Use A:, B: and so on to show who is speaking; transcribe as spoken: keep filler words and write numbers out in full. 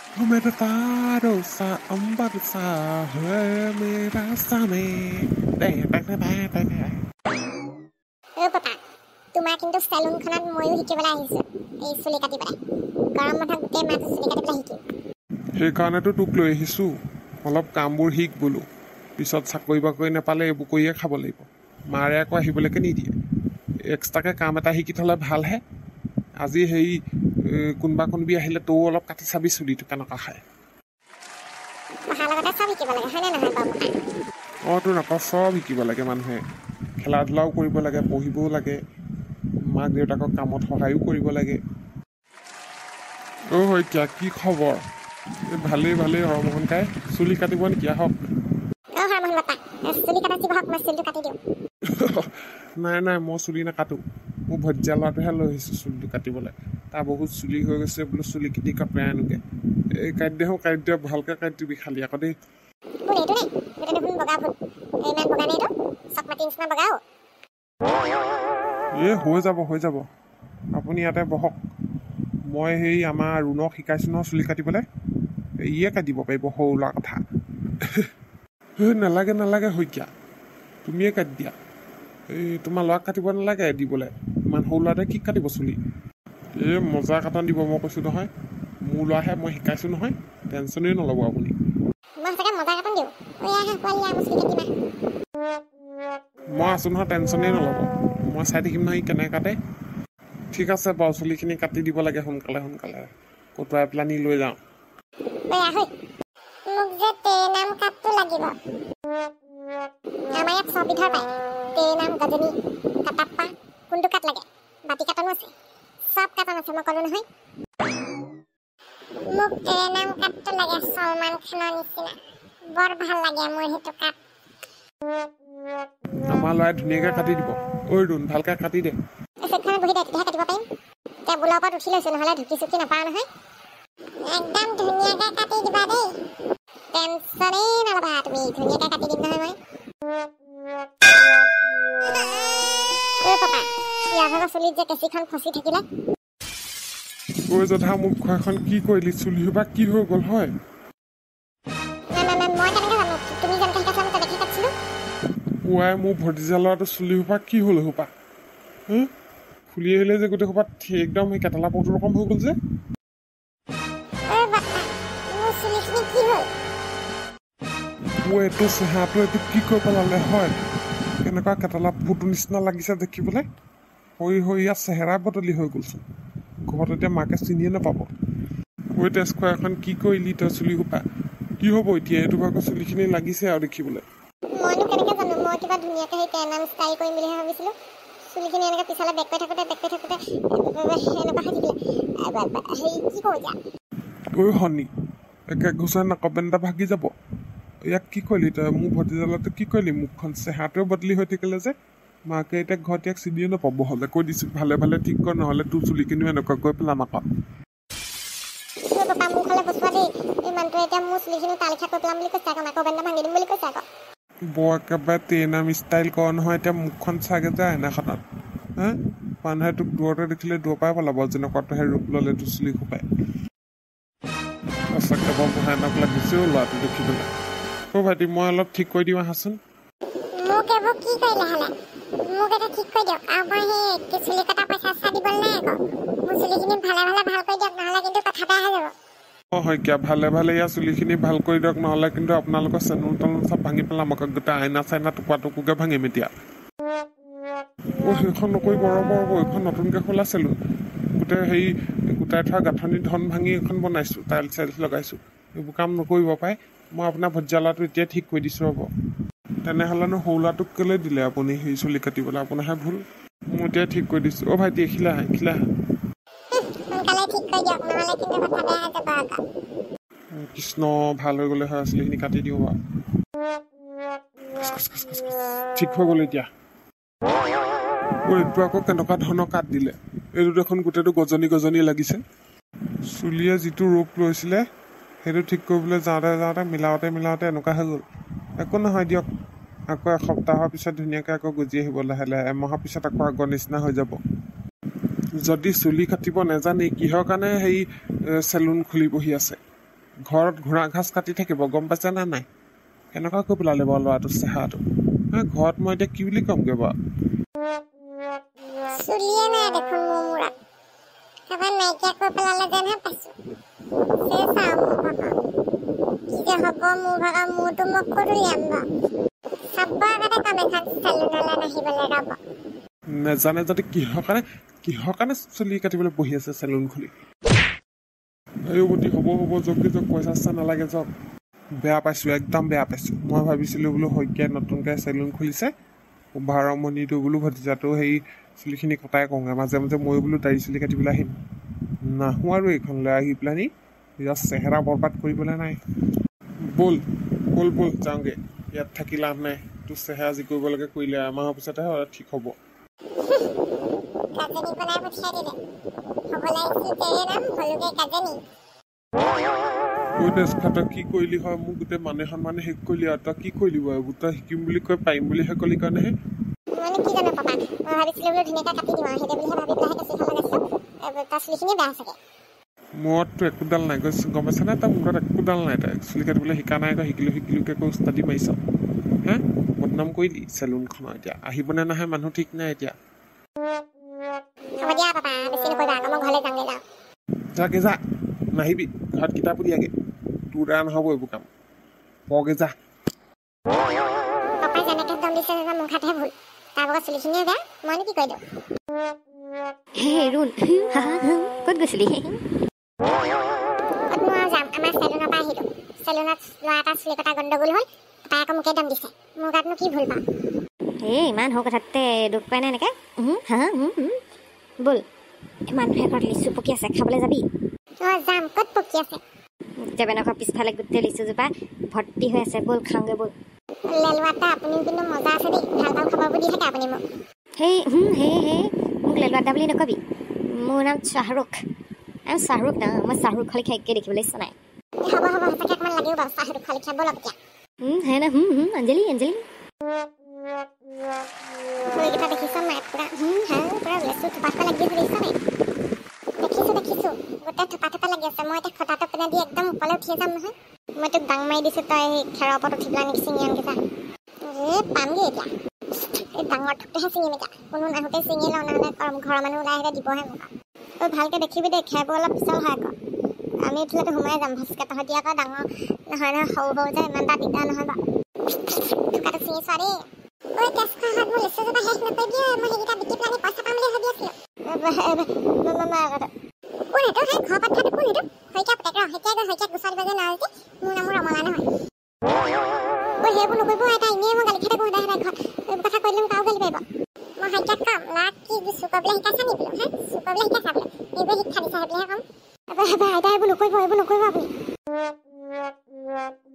A: मेरा तारो सा अंबर सा है मेरा सामे दे दे दे दे दे
B: ओ पापा তোমাক কিন্তু সেলুনখনত ময়ো শিকিবলৈ আহিছো এই চুলি কাটিবলৈ গৰম মাথা গোটেই মাথা চুলি কাটিবলৈ শিকিম
A: সেইকাৰণেতো তোক লৈ আহিছো অলপ কামবোৰ শিক বোলো পিছত চাকৰি বাকৰি নাপালে এইবোৰ কৰিয়ে খাব লাগিব মাৰে আকৌ আহিবলৈকে নিদিয়ে এক্সট্ৰাকে কাম এটা শিকি থ'লে ভালহে আজি হেৰি কোনোবা কোনোবি আহিলে তও অলপ কাটি চাবি চুলিটো কেনেকুৱা খায়
B: পঢ়াৰ লগতে চব শিকিব লাগে হয়নে নহয় বাবু
A: অঁ তোৰ নকওঁ চব শিকিব লাগে মানুহে খেলা ধূলাও কৰিব লাগে পঢ়িবও লাগে মাক দেউতাকক কামত সহায়ো কৰিব লাগে অ' শইকীয়া কি খবৰ ভালেই ভালেই হৰমোহন কাই চুলি কাটিব নেকি আহক
B: অ হৰমোহন বাপা চুলি কাটি বহক মই চুলিটো কাটি দিওঁ
A: নাই নাই মই চুলি নাকাটো মোৰ ভজ্জা ল'ৰাটোহে লৈ আহিছোঁ চুলিটো কাটিবলৈ তাৰ বহুত চুলি হৈ গৈছে বোলো চুলি কিনি কাপোৰে আনোগৈ এই কাটি দিওঁ কাটি দিয়া ভালকৈ কাটি দিবি খালি আকৌ দেই
B: কোন এইটো নে এইটো দেখোন বগা ভূত ইমান বগা নে এইটো চকমাটি নিচিনা বগাও
A: এই হৈ যাব হৈ যাব আপুনি ইয়াতে বহক মই সেই আমাৰ ৰুণক শিকাইছোঁ নহয় চুলি কাটিবলৈ ইয়ে কাটিব পাৰিব সৰু ল'ৰা কথা এই নালাগে নালাগে শইকীয়া তুমিয়ে কাটি দিয়া এই তোমাৰ ল'ৰাক কাটিব নালাগে দিবলৈ ইমান সৰু ল'ৰাটোৱে কি কাটিব চুলি এই মজা কাটন দিব মই কৈছোঁ নহয় মোৰ ল'ৰাহে মই শিকাইছোঁ নহয় টেনশ্যনেই নল'ব আপুনি
B: মই সঁচাকৈ মজা কাটন দিওঁ ঐ আহা পোৱালি আহ চুলি কাটিবা
A: মই আছোঁ নহয় টেনশ্যনেই নল'ব মই চাই থাকিম নহয় কেনেকৈ কাটে ঠিক আছে বাৰু চুলিখিনি কাটি দিব লাগে সোনকালে সোনকালে কটোৱাই পেলাই নি লৈ যাওঁ
B: ঐ আহৈ মোক যে তে নাম কাটটো লাগিব আমাৰ ইয়াত চব বিধৰ পায় তে নাম গজনী কাটাপ্পা কোনটো কাট লাগে বাতি কাটনো আছে চব কাটন আছে মই ক'লো নহয় মোক তে নাম কাটটো লাগে সলমান খানৰ নিচিনা বৰ ভাল লাগে মোৰ সেইটো কাট
A: আমাৰ ল'ৰাই ধুনীয়াকৈ কাটি দিব ঐ ৰুণ ভালকৈ কাটি দে
B: সেইখনত বহি দে তেতিয়াহে কাটিব পাৰিম টেবুলৰ ওপৰত উঠি লৈছোঁ নহ'লে ঢুকি চুকি নাপাওঁ নহয় একদম ধুনীয়াকৈ কাটি দিবা দেই টেনশ্যনেই নল'বা তুমি ধুনীয়াকৈ কাটি দিম নহয় মই ঐ পাপা ইয়াৰ ভাগৰ চুলিত যে কেঁচিখন ফচি থাকিলে
A: ঐ জধা মোক ঘৰখন কি কৰিলি চুলি সোপা কি হৈ গ'ল হয়
B: নাই নাই নাই মই কেনেকৈ জানো তুমি যেনেকৈ শিকাইছা মই তেনেকৈ কাটিছিলোঁ
A: পুৱাই মোৰ ভতিজা ল'ৰাটো চুলি সোপা কি হ'ল সোপা হে ফুলি আহিলে যে গোটেই সোপা একদম সেই কেটেলা পৌটো ৰকম হৈ গ'ল যে
B: ঐ বাপা মোৰ চুলিখিনি কি হ'ল
A: মোৰ এইটো চেহেৰাটো এইটো কি কৰি পেলালে হয় কেনেকুৱা কেটেলা পৌটো নিচিনা লাগিছে দেখিবলৈ হৈ হৈ ইয়াত চেহেৰা বদলি হৈ গ'লচোন ঘৰত এতিয়া মাকে চিনিয়ে নাপাব ঐ তেজখোৱা এখন কি কৰিলি তই চুলি সোপা কি হ'ব এতিয়া এইটো ভাগৰ চুলিখিনি লাগিছে আৰু দেখিবলৈ
B: মইনো কেনেকৈ জানো মই কিবা ধুনীয়াকৈ সেই টেনাম ষ্টাইল কৰিম বুলিহে ভাবিছিলোঁ চুলিখিনি এনেকৈ পিছলৈ বেক কৰি থাকোঁতে বেক কৰি থাকোঁতে এনেকুৱা হৈ থাকিলে হেৰি কি কৰোঁ এতিয়া
A: ঐ শনি একে ঘোচাই নাকবেন এটা ভাগি যাব ইয়াক কি কৰিলি তই মোৰ ভতিজালটো কি কৰিলি মুখখন চেহেৰাটোৱে বদলি হৈ থাকিলে যে মাকে এতিয়া ঘৰত ইয়াক চিনিয়ে নাপাব হ'লে কৈ দিছোঁ ভালে ভালে ঠিক কৰ নহ'লে তোৰ চুলিখিনিও এনেকুৱা কৰি পেলাম আকৌ
B: পাপা মোৰ ফালে বচোৱা দেই এই মানুহটোৱে এতিয়া মোৰ চুলিখিনি তালিকা কৰি পেলাম বুলি কৈছে আকৌ নাকবেন এটা ভাঙি দিম বুলি কৈছে আকৌ
A: বৰ একেবাৰে ট্ৰেইনাম ষ্টাইল কৰ নহয় এতিয়া মুখখন চাগে যায় এনাখনত হা মানুহে তোক দূৰতে দেখিলে দূৰৰ পৰাই পেলাব যেনেকুৱা তহে ৰূপ ল'লে তোৰ চুলি সোপাই সঁচাকৈ বৰ ভয়ানক লাগিছেও ল'ৰাটো দেখিবলৈ অ' ভাইটি মই অলপ ঠিক কৰি দিওঁ আহাচোন
B: মোক এইবোৰ কি কৰিলে হ'লে মোক এটা ঠিক কৰি দিয়ক আৰু মই সেই চুলি কটা পইচা চা দিবলৈ নাই আকৌ মোৰ চুলিখিনি ভালে ভালে ভাল কৰি দিয়ক নহ'লে কিন্তু কথা বেয়া হৈ যাব
A: অঁ শইকীয়া ভালে ভালে ইয়াৰ চুলিখিনি ভাল কৰি দিয়ক নহ'লে কিন্তু আপোনালোকৰ চেনুল তেনুল চব ভাঙি পেলাম আকৌ গোটেই আইনা চাইনা টুকুৰা টুকুৰকৈ ভাঙিম এতিয়া অঁ সেইখন নকৰিব ৰ'ব ৰ'ব এইখন নতুনকৈ খোলা চেলুন গোটেই হেৰি গোটাই থোৱা গাঁথনি ধন ভাঙি এখন বনাইছোঁ টাইলছ চাইলছ লগাইছোঁ এইবোৰ কাম নকৰিব পাৰে মই আপোনাৰ ভজ্জা ল'ৰাটো এতিয়া ঠিক কৰি দিছোঁ ৰ'ব তেনেহ'লেনো সৰু ল'ৰাটোক কেলৈ দিলে আপুনি সেই চুলি কাটিবলৈ আপোনাৰহে ভুল মই এতিয়া ঠিক কৰি দিছোঁ অ' ভাইটি এইখিলা আহা এইখিলা আহা কৃষ্ণ ভাল হৈ গ'লে হয় চুলিখিনি কাটি দিওঁ বাৰু ঠিক হৈ গ'ল এতিয়া এইটো আকৌ কেনেকুৱা ধৰণৰ কাট দিলে এইটো দেখোন গোটেইটো গজনি গজনি লাগিছে চুলিয়ে যিটো ৰূপ লৈছিলে সেইটো ঠিক কৰিবলৈ যাওঁতে যাওঁতে মিলাওঁতে মিলাওঁতে এনেকুৱা হৈ গ'ল একো নহয় দিয়ক আকৌ এসপ্তাহৰ পিছত ধুনীয়াকৈ আকৌ গজি আহিব লাহে লাহে এমাহৰ পিছত আকৌ আগৰ নিচিনা হৈ যাব যদি চুলি কাটিব নাজানে কিহৰ কাৰণে সেই চেলুন খুলি বহি আছে ঘৰত ঘোঁৰা ঘাঁচ কাটি থাকিব গম পাইছে নে নাই কেনেকুৱা কৈ পেলালে বাৰু ল'ৰাটো চেহাৰাটো ঘৰত মই এতিয়া কি বুলি ক'মগৈ বাৰু
B: চুলিয়ে নাই দেখোন মোৰ মূৰত এবাৰ নাইকিয়া কৈ পেলালে যেনহে পাইছোঁ সেই চাওঁ মোৰ ভাগৰ কি যে হ'ব মোৰ ভাগৰ মূৰটো মই ক'ত উলিয়াম বাৰু চাব আগতে কাম এখন চেলুনলৈ নাহিবলৈ ৰ'ব
A: নেজানে যদি কিহৰ কাৰণে কিহৰ কাৰণে চুলি কাটিবলৈ বহি আছে চেলুন খুলি এই বুটি হ'ব হ'ব যক যক পইচা চইচা নালাগে যক বেয়া পাইছোঁ একদম বেয়া পাইছোঁ মই ভাবিছিলোঁ বোলো শইকীয়াই নতুনকৈ চেলুন খুলিছে ভাৰমণিটো বোলো ভতিজাটো সেই চুলিখিনি কটাই কওঁগৈ মাজে মাজে মই বোলো দাড়ি চুলি কাটিবলৈ আহিম নাহোঁ আৰু এইখনলৈ আহি পেলানি নিজৰ চেহেৰা বৰবাদ কৰিবলৈ নাই ব'ল ব'ল ব'ল যাওঁগৈ ইয়াত থাকি লাভ নাই তোৰ চেহেৰা যি কৰিব লাগে কৰিলে এমাহৰ পিছতহে ঠিক হ'ব
B: কাজনী বনাই পঠিয়াই দিলে হ'ব লাগিছিল তেৰে নাম হলুগে কাজনী
A: তই তেজখাতক কি কৰিলি হয় মোক গোটেই মানে সন্মানে শেষ কৰিলি আৰু তই কি কৰিলি বাৰু তই শিকিম বুলি কৈ পাৰিম বুলিহে ক'লি কাৰণেহে
B: মানে কি জানো পাপা মই ভাবিছিলোঁ বোলো ধুনীয়াকৈ কাটি দিম আৰু সেইটোৱে বুলিহে ভাবি পেলাইহে কেঁচিখন লগাইছোঁ তাৰ চুলিখিনি বেয়া চাগে
A: মূৰততো একোডাল নাই গৈ গম পাইছে নাই তই মূৰত একোডাল নাই তাই চুলি কাটিবলৈ শিকা নাই আকৌ শিকিলোঁ শিকিলোকৈ আকৌ উস্তাদি মাৰিছ হে বদনাম কৰিলি চেলুনখনৰ এতিয়া আহিবনে নাহে মানুহ ঠিক নাই এতিয়া
B: হ'ব দিয়া পাপা বেছি নকৰিবা আকৌ মই ঘৰলৈ যাওঁগৈ যাওঁ
A: যাকে যা নাহিবি ঘৰত কিতাপ উলিয়াগে তোৰ দ্বাৰা নহ'ব এইবোৰ কাম পগে যা
B: পাপাই যেনেকৈ দম দিছে যে মোৰ ঘাটহে ভুল তাৰ ভাগৰ চুলিখিনিয়ে বেয়া মইনো কি কৰি দিওঁ
C: হে ৰুণ ক'ত গৈছিলি
B: ক'ত মই যাম আমাৰ চেলুনৰ পৰা আহিলোঁ চেলুনত ল'ৰা এটা চুলি কটা গণ্ডগোল হ'ল পাপাই আকৌ মোকে দম দিছে মোৰ গাতনো কি ভুল পাওঁ
C: এই ইমান সৰু কথাতে দুখ পাই নাই এনেকৈ হা ব'ল মানুহে ঘৰত লিচু পকি আছে খাবলৈ যাবি
B: অঁ যাম ক'ত পকি আছে
C: দেবেনকৰ পিছফালে গোটেই লিচুজোপা ভৰ্তি হৈ আছে ব'ল খাওঁগৈ ব'ল
B: লেলুৱাটা আপুনি কিন্তু মজা আছে দেই ভাল ভাল খবৰবোৰ দি থাকে আপুনি মোক
C: সেই হে হে মোক লেলুৱাটা বুলি নকবি মোৰ নাম শ্বাহৰুখ আমি শ্বাহৰুখ না মই শ্বাহৰুখ খালী খাইকৈ দেখিবলৈ ইচ্ছা নাই
B: হ'ব হ'ব সঁচাকৈ অকণমান লাগিব বাৰু চাহটো খালি খাব অলপ এতিয়া
C: হে না অঞ্জলি অঞ্জলি
B: ফুলকেইটা দেখিছোঁ নাই পূৰা হা পূৰা লেচু থোপা থোপা লাগি আছে দেখিছা নাই দেখিছোঁ দেখিছোঁ গোটেই থোপা থোপা লাগি আছে মই এতিয়া খটাটো পিনে দি একদম ওপৰলৈ উঠি যাম নহয় মই তোক দাং মাৰি দিছোঁ তই সেই খেৰৰ ওপৰত উঠি পেলাই নেকি ছিঙি আনকৈ যা এই পামগৈ এতিয়া এই ডাঙৰ থোপটোহে ছিঙিম এতিয়া কোনো নাহোঁতে ছিঙি লওঁ নহ'লে ঘৰৰ মানুহ ওলাই আহিলে দিবহে মোক ঐ ভালকৈ দেখিবি দেই খেৰবোৰ অলপ পিছল হয় আকৌ আমি উঠিলেতো সোমাই যাম ভাস্কে তহঁতি আকৌ ডাঙৰ নহয় নহয় সৰু সৰু যে ইমান এটা দিগদাৰ নহয় বাৰু থোকাটো ছিঙি চোৱা দেই ঐ তেজখোৱাহঁত মোৰ লিচুজোপা শেষ নকৰিবি মই সেইকেইটা বিকি পেলাই পইচা পাম বুলি ভাবি আছিলোঁ কোন এইটো সেই ঘৰ পথাৰটো কোন এইটো শইকীয়া পুতেক ৰ শইকীয়াই গৈ শইকীয়াক গুচা দিব যে নহয় যে মোৰ নামো ৰমলা নহয় ঐ সেইবোৰ নকৰিব এটা এনেই মই গালি খাই থাকোঁ সদায় সদায় ঘৰত এইবোৰ কথা কৰিলে মোক আৰু গালি পাৰিব মই শইকীয়াক ক'ম লাক কি চুৰ কৰিবলৈ শিকাইছা নি বোলো হা চুৰ কৰিবলৈ শিকাইছা বোলো এইবোৰ শিক্ষা দিছা সেই বুলিহে ক'ম আইতা এইবোৰ নকৰিব এইবোৰ নকৰিব আপুনি